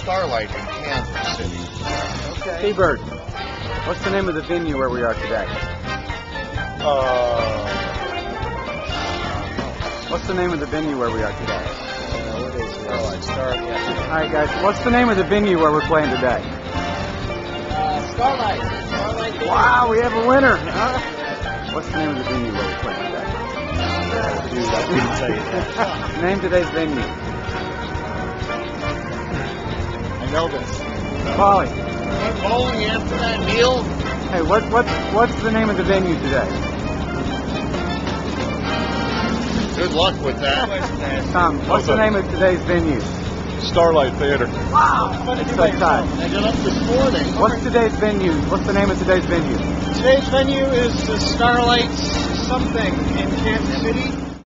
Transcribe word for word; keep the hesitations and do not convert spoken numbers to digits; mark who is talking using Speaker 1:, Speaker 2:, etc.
Speaker 1: Starlight in Kansas City.
Speaker 2: Okay. T-Bird, what's the name of the venue where we are today?
Speaker 1: Uh,
Speaker 2: What's the name of the venue where we are today?
Speaker 1: uh, what is it? Starlight. Starlight. Yeah.
Speaker 2: All right, guys, what's the name of the venue where we're playing today?
Speaker 3: Uh, Starlight. Starlight venue.
Speaker 2: Wow, we have a winner. Huh? What's the name of the venue where we're playing today?
Speaker 1: Dude, I didn't tell you that.
Speaker 2: Name today's venue.
Speaker 1: I know this.
Speaker 2: Polly.
Speaker 1: I'm calling after that, Neil.
Speaker 2: Hey, what what what's the name of the venue today?
Speaker 1: Good luck with that.
Speaker 2: Tom, what's the name of today's venue?
Speaker 1: Starlight Theater.
Speaker 2: Wow, it's so tight.
Speaker 1: I got up this morning.
Speaker 2: What's today's venue? What's the name of today's venue?
Speaker 3: Today's venue is the Starlight something in Kansas City.